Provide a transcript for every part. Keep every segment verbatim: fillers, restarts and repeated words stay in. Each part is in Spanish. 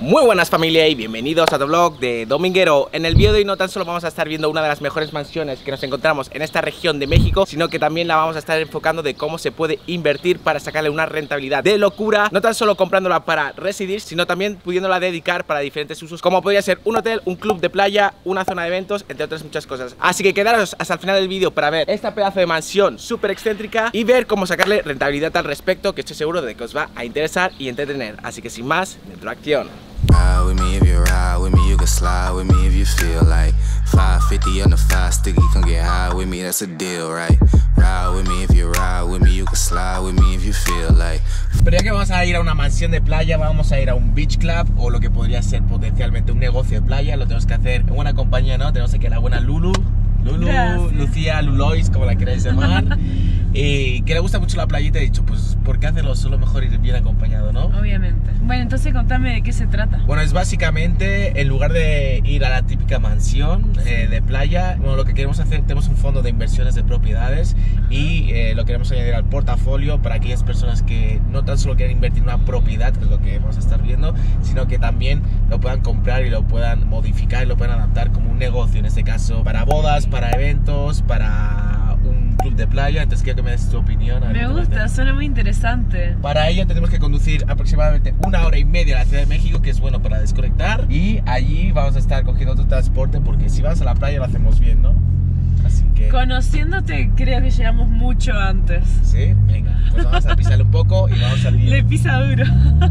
Muy buenas familia y bienvenidos a otro vlog de Dominguero. En el vídeo de hoy no tan solo vamos a estar viendo una de las mejores mansiones que nos encontramos en esta región de México, sino que también la vamos a estar enfocando de cómo se puede invertir para sacarle una rentabilidad de locura, no tan solo comprándola para residir, sino también pudiéndola dedicar para diferentes usos, como podría ser un hotel, un club de playa, una zona de eventos, entre otras muchas cosas. Así que quedaros hasta el final del vídeo para ver esta pedazo de mansión súper excéntrica y ver cómo sacarle rentabilidad al respecto, que estoy seguro de que os va a interesar y entretener. Así que sin más, dentro de acción. Ride with me if you ride with me, you can slide with me if you feel like five fifty on the five sticky, come get high with me, that's a deal, right? Ride with me if you ride with me, you can slide with me if you feel like. Pero ya que vamos a ir a una mansión de playa, vamos a ir a un beach club o lo que podría ser potencialmente un negocio de playa, lo tenemos que hacer en buena compañía, ¿no? Tenemos aquí a la buena Lulu, Lulu, Gracias. Lucía, Lulois, como la queráis llamar. Y que le gusta mucho la playita, he dicho, pues ¿por qué hacerlo solo mejor ir bien acompañado, no? Obviamente. Bueno, entonces contame de qué se trata. Bueno, es básicamente, en lugar de ir a la típica mansión eh, de playa, bueno, lo que queremos hacer, tenemos un fondo de inversiones de propiedades y eh, lo queremos añadir al portafolio para aquellas personas que no tan solo quieren invertir en una propiedad, que es lo que vamos a estar viendo, sino que también lo puedan comprar y lo puedan modificar y lo puedan adaptar como un negocio, en este caso para bodas, para eventos, para un club de playa. Entonces quiero que me des tu opinión. Me gusta, suena muy interesante. Para ello tenemos que conducir aproximadamente una hora y media a la Ciudad de México, que es bueno para desconectar, y allí vamos a estar cogiendo otro transporte, porque si vas a la playa lo hacemos bien, ¿no? Así que... Conociéndote creo que llegamos mucho antes. Sí, venga, pues vamos a pisarle un poco y vamos al lío. Le pisa duro.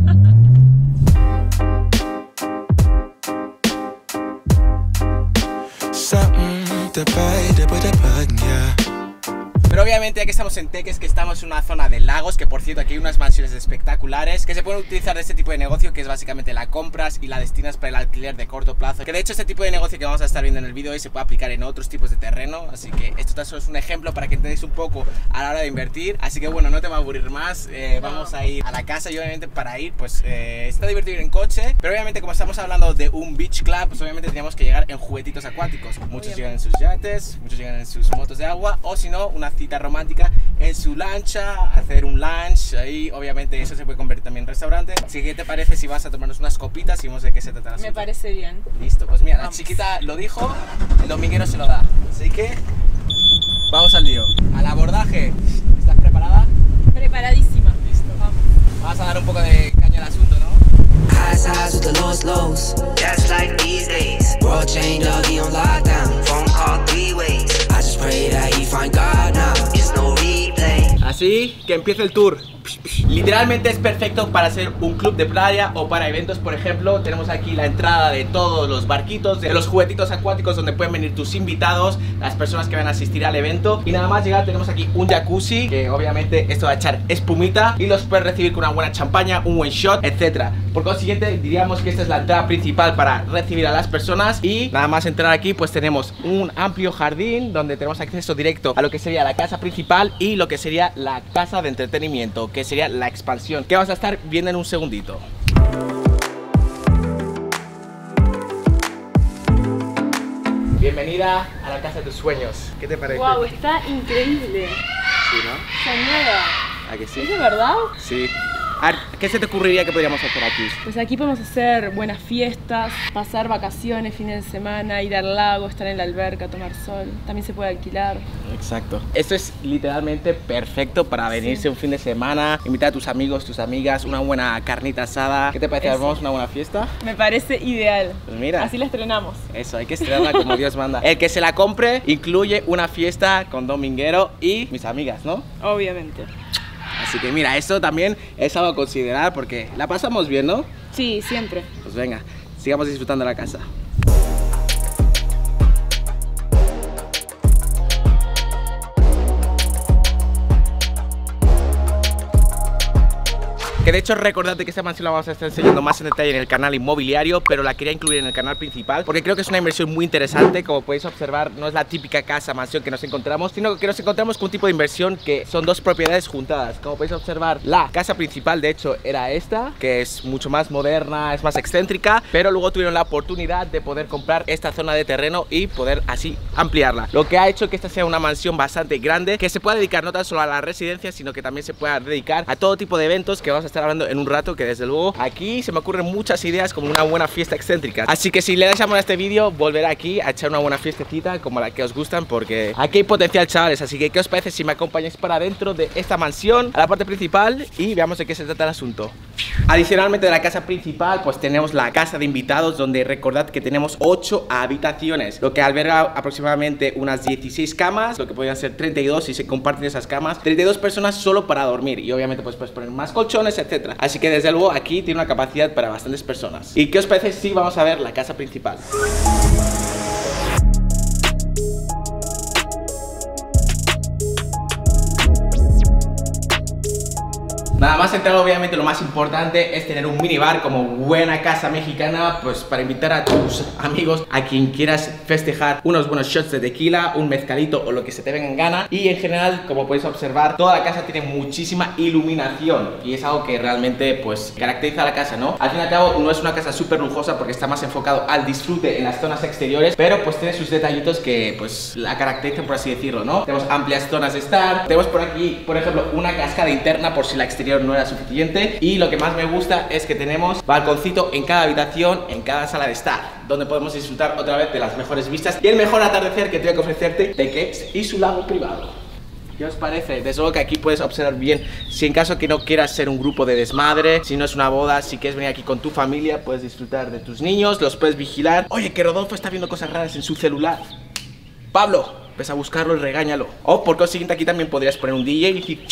Pero obviamente ya que estamos en Teques, que estamos en una zona de lagos, que por cierto aquí hay unas mansiones espectaculares que se pueden utilizar de este tipo de negocio, que es básicamente la compras y la destinas para el alquiler de corto plazo, que de hecho este tipo de negocio que vamos a estar viendo en el vídeo hoy se puede aplicar en otros tipos de terreno, así que esto tan solo es un ejemplo para que entendáis un poco a la hora de invertir. Así que bueno, no te va a aburrir más, eh, vamos a ir a la casa y obviamente para ir pues eh, está divertido ir en coche, pero obviamente como estamos hablando de un beach club, pues obviamente tenemos que llegar en juguetitos acuáticos. Muchos llegan en sus yates, muchos llegan en sus motos de agua, o si no, una cita romántica en su lancha, hacer un lunch ahí, obviamente eso se puede convertir también en restaurante. Así que ¿qué te parece si vas a tomarnos unas copitas y vemos de qué se trata el asunto? Me parece bien. Listo, pues mira, Vamos. La chiquita lo dijo, el dominguero se lo da, así que vamos al lío, al abordaje. ¿Estás preparada? Preparadísima. Listo, vamos. Vamos a dar un poco de caña al asunto, ¿no? Highs, highs with the lows, lows. That's like these days. World change, doggy on lockdown. Phone call three ways. I just pray that he find God now. It's no replay. Así que empieza el tour. Literalmente es perfecto para hacer un club de playa o para eventos, por ejemplo. Tenemos aquí la entrada de todos los barquitos, de los juguetitos acuáticos donde pueden venir tus invitados, las personas que van a asistir al evento. Y nada más llegar tenemos aquí un jacuzzi, que obviamente esto va a echar espumita y los puedes recibir con una buena champaña, un buen shot, etcétera. Por consiguiente diríamos que esta es la entrada principal para recibir a las personas. Y nada más entrar aquí pues tenemos un amplio jardín donde tenemos acceso directo a lo que sería la casa principal y lo que sería la casa de entretenimiento, que sería la expansión, que vas a estar viendo en un segundito. Bienvenida a la casa de tus sueños. ¿Qué te parece? Wow, está increíble. Sí, ¿no? Soñada. ¿A que sí? ¿Es de verdad? Sí. A ver, ¿qué se te ocurriría que podríamos hacer aquí? Pues aquí podemos hacer buenas fiestas, pasar vacaciones, fines de semana, ir al lago, estar en la alberca, tomar sol. También se puede alquilar. Exacto. Esto es literalmente perfecto para venirse sí. un fin de semana, invitar a tus amigos, tus amigas, una buena carnita asada. ¿Qué te parece? ¿Armamos una buena fiesta? Me parece ideal. Pues mira. Así la estrenamos. Eso, hay que estrenarla como Dios manda. El que se la compre incluye una fiesta con Dominguero y mis amigas, ¿no? Obviamente. Así que mira, esto también es algo a considerar porque la pasamos bien, ¿no? Sí, siempre. Pues venga, sigamos disfrutando la casa. Que de hecho recordad que esta mansión la vamos a estar enseñando más en detalle en el canal inmobiliario, pero la quería incluir en el canal principal porque creo que es una inversión muy interesante. Como podéis observar, no es la típica casa, mansión que nos encontramos, sino que nos encontramos con un tipo de inversión que son dos propiedades juntadas. Como podéis observar, la casa principal de hecho era esta, que es mucho más moderna, es más excéntrica, pero luego tuvieron la oportunidad de poder comprar esta zona de terreno y poder así ampliarla, lo que ha hecho que esta sea una mansión bastante grande, que se pueda dedicar no tan solo a la residencia, sino que también se pueda dedicar a todo tipo de eventos que vamos a estar hablando en un rato, que desde luego aquí se me ocurren muchas ideas como una buena fiesta excéntrica. Así que si le dais amor a este vídeo, volveré aquí a echar una buena fiestecita como la que os gustan, porque aquí hay potencial, chavales. Así que ¿qué os parece si me acompañáis para dentro de esta mansión, a la parte principal, y veamos de qué se trata el asunto? Adicionalmente de la casa principal, pues tenemos la casa de invitados, donde recordad que tenemos ocho habitaciones, lo que alberga aproximadamente unas dieciséis camas, lo que podrían ser treinta y dos si se comparten esas camas, treinta y dos personas solo para dormir, y obviamente pues puedes poner más colchones, etcétera. Así que desde luego aquí tiene una capacidad para bastantes personas. ¿Y qué os parece si vamos a ver la casa principal? Nada más entrar, obviamente lo más importante es tener un minibar como buena casa mexicana, pues para invitar a tus amigos, a quien quieras festejar, unos buenos shots de tequila, un mezcalito o lo que se te venga en gana. Y en general, como podéis observar, toda la casa tiene muchísima iluminación y es algo que realmente pues caracteriza a la casa, ¿no? Al fin y al cabo no es una casa súper lujosa porque está más enfocado al disfrute en las zonas exteriores, pero pues tiene sus detallitos que pues la caracterizan, por así decirlo, ¿no? Tenemos amplias zonas de estar, tenemos por aquí, por ejemplo, una cascada interna por si la exterior no era suficiente, y lo que más me gusta es que tenemos balconcito en cada habitación, en cada sala de estar, donde podemos disfrutar otra vez de las mejores vistas y el mejor atardecer que tengo que ofrecerte de Kex y su lago privado. ¿Qué os parece? Desde luego que aquí puedes observar bien, si en caso que no quieras ser un grupo de desmadre, si no es una boda, si quieres venir aquí con tu familia, puedes disfrutar de tus niños, los puedes vigilar. Oye, que Rodolfo está viendo cosas raras en su celular. Pablo, ves a buscarlo y regáñalo. O por consiguiente aquí también podrías poner un D J y decir,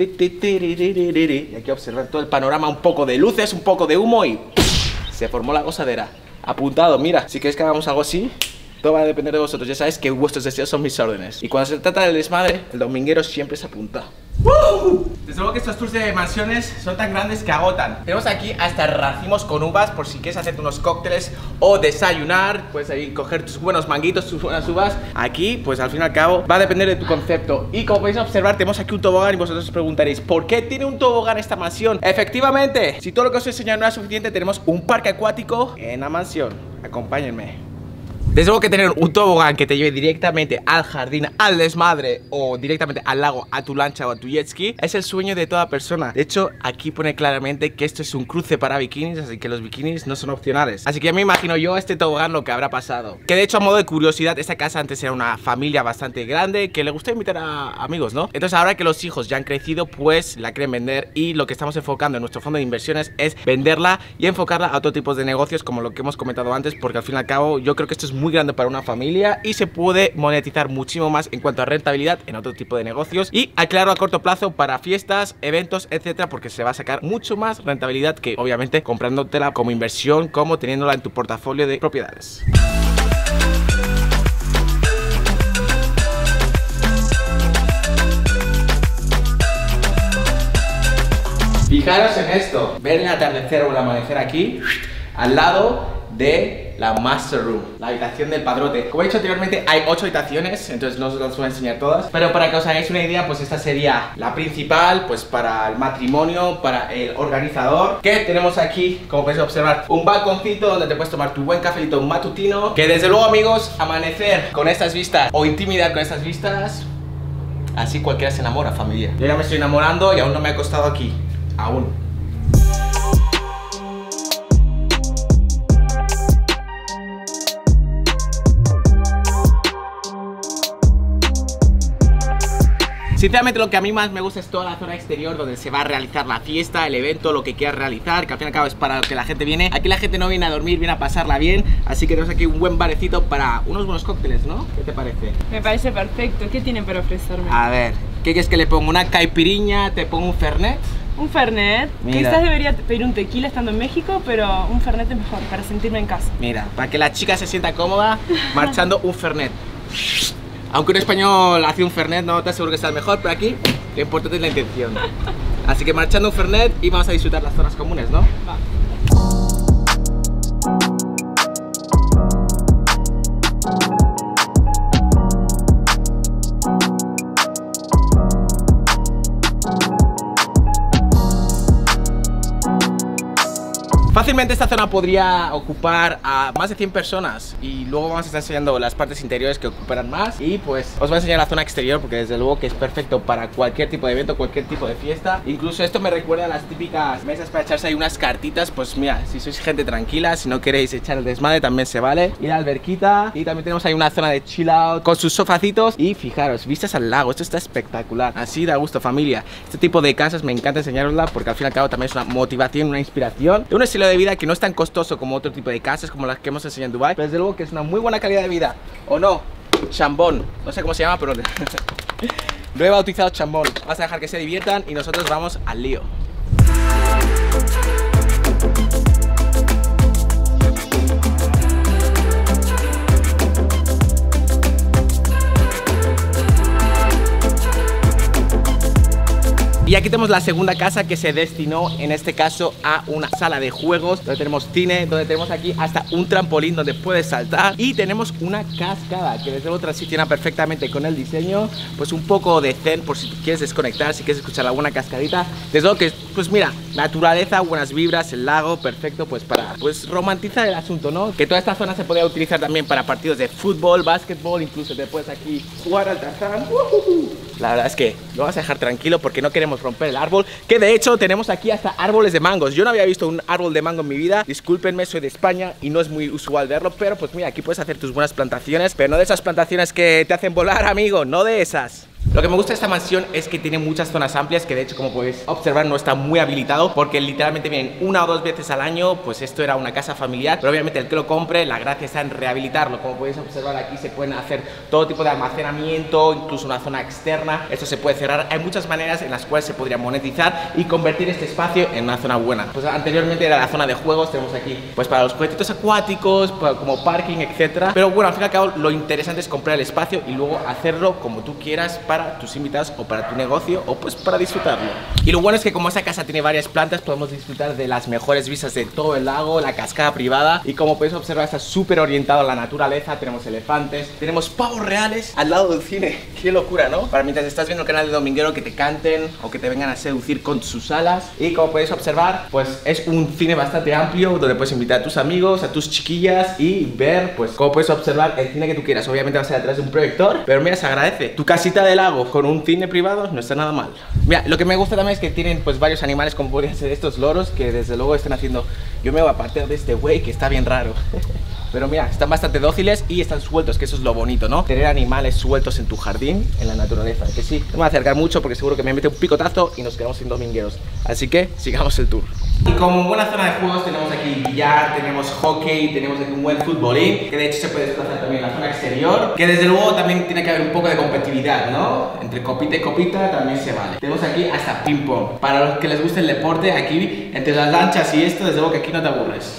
y aquí observar todo el panorama, un poco de luces, un poco de humo, y se formó la gozadera. Apuntado, mira, si queréis que hagamos algo así, todo va a depender de vosotros. Ya sabéis que vuestros deseos son mis órdenes, y cuando se trata del desmadre, el dominguero siempre se apunta. ¡Woo! Desde luego que estos tours de mansiones son tan grandes que agotan. Tenemos aquí hasta racimos con uvas, por si quieres hacerte unos cócteles o desayunar, puedes ahí coger tus buenos manguitos, tus buenas uvas. Aquí, pues al fin y al cabo, va a depender de tu concepto. Y como podéis observar, tenemos aquí un tobogán y vosotros os preguntaréis, ¿por qué tiene un tobogán esta mansión? Efectivamente, si todo lo que os he enseñado no era suficiente, tenemos un parque acuático en la mansión. Acompáñenme. Desde luego que tener un tobogán que te lleve directamente al jardín, al desmadre, o directamente al lago, a tu lancha o a tu jet ski, es el sueño de toda persona. De hecho, aquí pone claramente que esto es un cruce para bikinis, así que los bikinis no son opcionales. Así que ya me imagino yo este tobogán lo que habrá pasado. Que de hecho, a modo de curiosidad, esta casa antes era una familia bastante grande que le gusta invitar a amigos, ¿no? Entonces ahora que los hijos ya han crecido, pues la quieren vender, y lo que estamos enfocando en nuestro fondo de inversiones es venderla y enfocarla a otro tipo de negocios, como lo que hemos comentado antes, porque al fin y al cabo yo creo que esto es muy muy grande para una familia y se puede monetizar muchísimo más en cuanto a rentabilidad en otro tipo de negocios, y aclaro a corto plazo para fiestas, eventos, etcétera, porque se va a sacar mucho más rentabilidad que obviamente comprándotela como inversión, como teniéndola en tu portafolio de propiedades. Fijaros en esto, ver el atardecer o el amanecer aquí al lado de la Master Room, la habitación del padrote. Como he dicho anteriormente, hay ocho habitaciones, entonces no os las voy a enseñar todas, pero para que os hagáis una idea, pues esta sería la principal, pues para el matrimonio, para el organizador. Que tenemos aquí, como podéis observar, un balconcito donde te puedes tomar tu buen cafecito matutino. Que desde luego, amigos, amanecer con estas vistas o intimidad con estas vistas, así cualquiera se enamora, familia. Yo ya me estoy enamorando y aún no me he acostado aquí, aún. Sinceramente lo que a mí más me gusta es toda la zona exterior donde se va a realizar la fiesta, el evento, lo que quieras realizar, que al fin y al cabo es para lo que la gente viene. Aquí la gente no viene a dormir, viene a pasarla bien, así que tenemos aquí un buen barecito para unos buenos cócteles, ¿no? ¿Qué te parece? Me parece perfecto. ¿Qué tienen para ofrecerme? A ver, ¿qué quieres que le ponga? ¿Una caipiriña? ¿Te pongo un fernet? Un fernet. Mira. Quizás debería pedir un tequila estando en México, pero un fernet es mejor para sentirme en casa. Mira, para que la chica se sienta cómoda, marchando un fernet. Aunque un español hace un fernet, no te aseguro que sea el mejor, pero aquí lo importante es la intención. Así que marchando un fernet y vamos a disfrutar las zonas comunes, ¿no? Va. Fácilmente Fácilmente esta zona podría ocupar a más de cien personas. Y luego vamos a estar enseñando las partes interiores que ocuparán más. Y pues os voy a enseñar la zona exterior, porque desde luego que es perfecto para cualquier tipo de evento, cualquier tipo de fiesta. Incluso esto me recuerda a las típicas mesas para echarse ahí unas cartitas. Pues mira, si sois gente tranquila, si no queréis echar el desmadre, también se vale. Y la alberquita. Y también tenemos ahí una zona de chill out con sus sofacitos. Y fijaros, vistas al lago, esto está espectacular. Así da gusto, familia. Este tipo de casas me encanta enseñarosla, porque al fin y al cabo también es una motivación, una inspiración de un estilo de vida que no es tan costoso como otro tipo de casas, como las que hemos enseñado en Dubai, pero desde luego que es una muy buena calidad de vida. ¿O no? Chambón, no sé cómo se llama, pero lo he bautizado Chambón. Vamos a dejar que se diviertan y nosotros vamos al lío. Y aquí tenemos la segunda casa, que se destinó en este caso a una sala de juegos, donde tenemos cine, donde tenemos aquí hasta un trampolín donde puedes saltar, y tenemos una cascada que desde luego transiciona perfectamente con el diseño. Pues un poco de zen por si quieres desconectar, si quieres escuchar alguna cascadita. Desde luego que, pues mira, naturaleza, buenas vibras, el lago, perfecto pues para pues romantizar el asunto, ¿no? Que toda esta zona se podría utilizar también para partidos de fútbol, básquetbol, incluso te puedes aquí jugar al Tarzán. Uh-huh. La verdad es que lo vas a dejar tranquilo porque no queremos romper el árbol, que de hecho tenemos aquí hasta árboles de mangos. Yo no había visto un árbol de mango en mi vida, discúlpenme, soy de España y no es muy usual verlo, pero pues mira, aquí puedes hacer tus buenas plantaciones, pero no de esas plantaciones que te hacen volar, amigo, no de esas. Lo que me gusta de esta mansión es que tiene muchas zonas amplias, que de hecho, como podéis observar, no está muy habilitado, porque literalmente vienen una o dos veces al año. Pues esto era una casa familiar, pero obviamente el que lo compre, la gracia está en rehabilitarlo. Como podéis observar, aquí se pueden hacer todo tipo de almacenamiento, incluso una zona externa. Esto se puede cerrar. Hay muchas maneras en las cuales se podría monetizar y convertir este espacio en una zona buena. Pues anteriormente era la zona de juegos, tenemos aquí pues para los juguetitos acuáticos, como parking, etcétera. Pero bueno, al fin y al cabo lo interesante es comprar el espacio y luego hacerlo como tú quieras para tus invitados o para tu negocio, o pues para disfrutarlo. Y lo bueno es que como esta casa tiene varias plantas, podemos disfrutar de las mejores vistas de todo el lago, la cascada privada, y como podéis observar está súper orientado a la naturaleza. Tenemos elefantes, tenemos pavos reales al lado del cine. Qué locura, ¿no? Para mientras estás viendo el canal de Dominguero, que te canten o que te vengan a seducir con sus alas. Y como podéis observar, pues es un cine bastante amplio, donde puedes invitar a tus amigos, a tus chiquillas y ver, pues como puedes observar, el cine que tú quieras. Obviamente va a ser atrás de un proyector, pero mira, se agradece. Tu casita de lago con un cine privado no está nada mal. Mira, lo que me gusta también es que tienen pues varios animales, como podrían ser estos loros, que desde luego están haciendo... Yo me voy a partir de este güey que está bien raro. Pero mira, están bastante dóciles y están sueltos, que eso es lo bonito, ¿no? Tener animales sueltos en tu jardín, en la naturaleza. Que sí, no me voy a acercar mucho porque seguro que me mete un picotazo y nos quedamos sin domingueros. Así que sigamos el tour. Y como buena zona de juegos tenemos aquí billar, tenemos hockey, tenemos aquí un buen futbolín, que de hecho se puede desplazar también en la zona exterior, que desde luego también tiene que haber un poco de competitividad, ¿no? Entre copita y copita también se vale. Tenemos aquí hasta ping pong. Para los que les guste el deporte, aquí entre las lanchas y esto, desde luego que aquí no te aburres.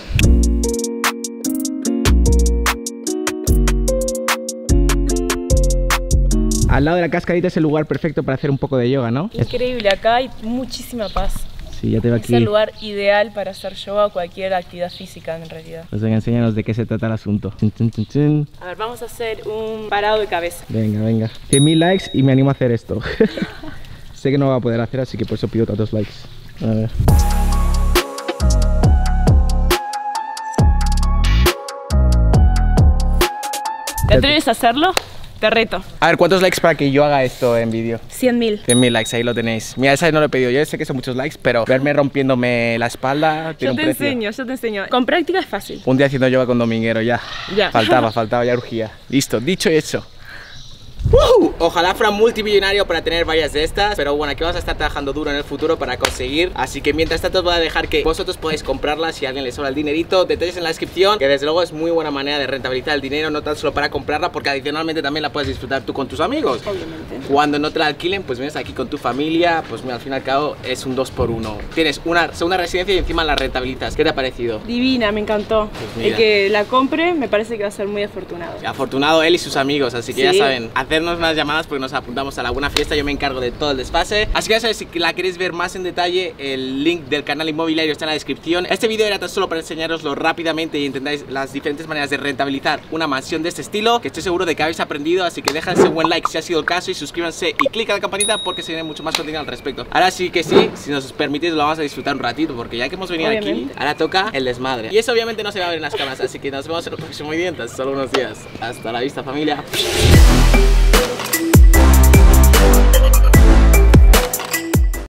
Al lado de la cascadita es el lugar perfecto para hacer un poco de yoga, ¿no? Increíble, acá hay muchísima paz. Sí, ya te veo aquí. Es el lugar ideal para hacer yoga o cualquier actividad física en realidad. Pues venga, enséñanos de qué se trata el asunto. Chun, chun, chun, chun. A ver, vamos a hacer un parado de cabeza. Venga, venga. cien mil likes y me animo a hacer esto. Sé que no va a poder hacer, así que por eso pido tantos likes. A ver. ¿Te atreves a hacerlo? Te reto. A ver, ¿cuántos likes para que yo haga esto en vídeo? cien mil. cien mil likes, ahí lo tenéis. Mira, esa no lo he pedido yo, sé que son muchos likes, pero verme rompiéndome la espalda tiene Yo te un precio. enseño, yo te enseño. Con práctica es fácil. Un día haciendo yoga con Dominguero, ya. Ya. Faltaba, faltaba, ya urgía. Listo, dicho y hecho. ¡Woo! Ojalá fuera multimillonario para tener varias de estas, pero bueno, aquí vamos a estar trabajando duro en el futuro para conseguir. Así que mientras tanto os voy a dejar que vosotros podáis comprarlas si a alguien le sobra el dinerito. Detalles en la descripción, que desde luego es muy buena manera de rentabilizar el dinero, no tan solo para comprarla, porque adicionalmente también la puedes disfrutar tú con tus amigos. Obviamente. Cuando no te la alquilen, pues vienes aquí con tu familia, pues mira, al fin y al cabo es un dos por uno. Tienes una segunda residencia y encima la rentabilizas. ¿Qué te ha parecido? Divina, me encantó. Pues el que la compre me parece que va a ser muy afortunado. Afortunado él y sus amigos, así que Sí. ya saben, hacernos unas llamadas llamadas porque nos apuntamos a la buena fiesta. Yo me encargo de todo el desfase. Así que ya sabes, si la queréis ver más en detalle, el link del canal inmobiliario está en la descripción. Este vídeo era tan solo para enseñaroslo rápidamente y entendáis las diferentes maneras de rentabilizar una mansión de este estilo, que estoy seguro de que habéis aprendido. Así que dejad ese buen like si ha sido el caso y suscríbanse y clic a la campanita porque se viene mucho más contenido al respecto. Ahora sí que sí, si nos permitís lo vamos a disfrutar un ratito, porque ya que hemos venido Obviamente. aquí, ahora toca el desmadre. Y eso obviamente no se va a ver en las cámaras, así que nos vemos en el próximo vídeo. Hasta solo unos días. Hasta la vista, familia.